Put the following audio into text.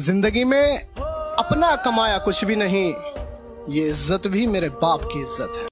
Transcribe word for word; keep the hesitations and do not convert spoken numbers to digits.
जिंदगी में अपना कमाया कुछ भी नहीं, ये इज्जत भी मेरे बाप की इज्जत है।